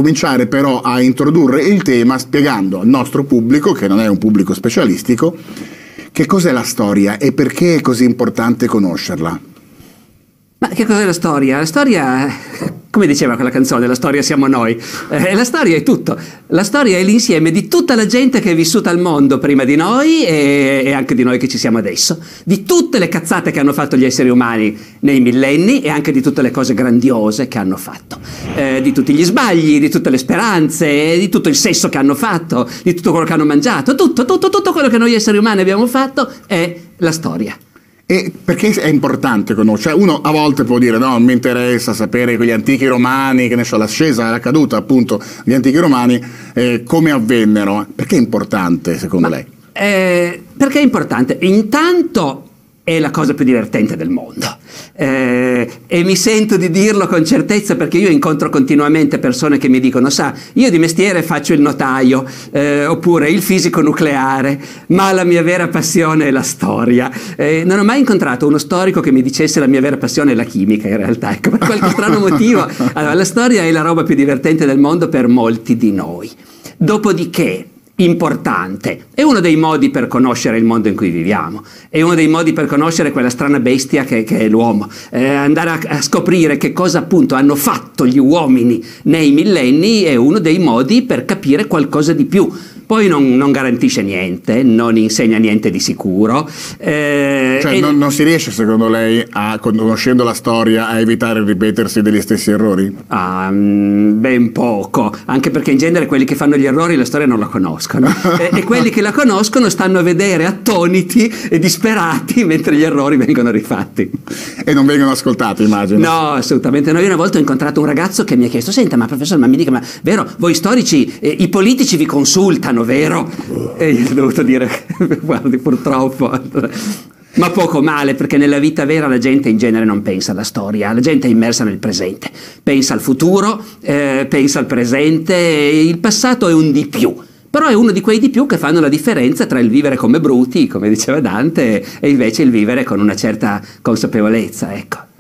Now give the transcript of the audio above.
cominciare però a introdurre il tema spiegando al nostro pubblico, che non è un pubblico specialistico, che cos'è la storia e perché è così importante conoscerla. Ma che cos'è la storia? La storia, come diceva quella canzone, la storia siamo noi. La storia è tutto. La storia è l'insieme di tutta la gente che è vissuta al mondo prima di noi e anche di noi che ci siamo adesso. Di tutte le cazzate che hanno fatto gli esseri umani nei millenni e anche di tutte le cose grandiose che hanno fatto. Di tutti gli sbagli, di tutte le speranze, di tutto il sesso che hanno fatto, di tutto quello che hanno mangiato. Tutto quello che noi esseri umani abbiamo fatto è la storia. E perché è importante conoscere? Uno a volte può dire no, non mi interessa sapere quegli antichi romani, che ne so, l'ascesa, la caduta appunto degli antichi romani, come avvennero. Perché è importante secondo lei? Perché è importante? Intanto è la cosa più divertente del mondo e mi sento di dirlo con certezza perché io incontro continuamente persone che mi dicono sa, io di mestiere faccio il notaio oppure il fisico nucleare, ma la mia vera passione è la storia. Non ho mai incontrato uno storico che mi dicesse la mia vera passione è la chimica, in realtà, ecco, per qualche strano motivo. Allora, la storia è la roba più divertente del mondo per molti di noi. Dopodiché importante, è uno dei modi per conoscere il mondo in cui viviamo, è uno dei modi per conoscere quella strana bestia che è l'uomo, andare a scoprire che cosa appunto hanno fatto gli uomini nei millenni è uno dei modi per capire qualcosa di più. Poi non garantisce niente, non insegna niente di sicuro. Cioè non si riesce secondo lei, conoscendo la storia, a evitare il ripetersi degli stessi errori? Ben poco, anche perché in genere quelli che fanno gli errori la storia non la conoscono e quelli che la conoscono stanno a vedere attoniti e disperati mentre gli errori vengono rifatti. E non vengono ascoltati, immagino. No, assolutamente no. Io una volta ho incontrato un ragazzo che mi ha chiesto senta ma professore, ma mi dica, ma vero, voi storici, i politici vi consultano, vero? E gli ho dovuto dire guardi, purtroppo ma poco male, perché nella vita vera la gente in genere non pensa alla storia, la gente è immersa nel presente, pensa al futuro, pensa al presente, il passato è un di più, però è uno di quei di più che fanno la differenza tra il vivere come bruti, come diceva Dante, e invece il vivere con una certa consapevolezza, ecco.